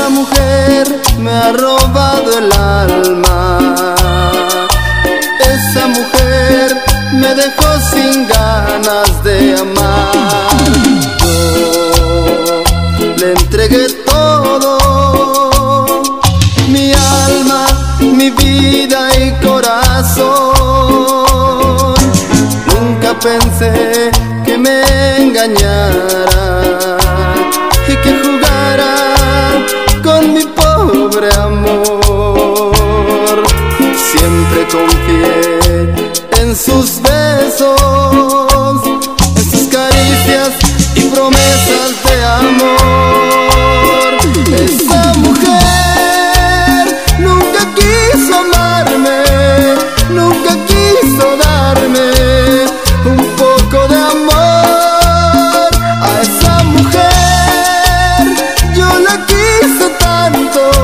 Esa mujer me ha robado el alma. Esa mujer me dejó sin ganas de amar. Yo le entregué todo, mi alma, mi vida y corazón. Nunca pensé que me engañara y que jugara con mi pobre amor. Siempre confié en sus besos, en sus caricias y promesas de amor. Esa mujer nunca quiso amarme, nunca quiso darme un poco de amor. A esa mujer yo la quise tanto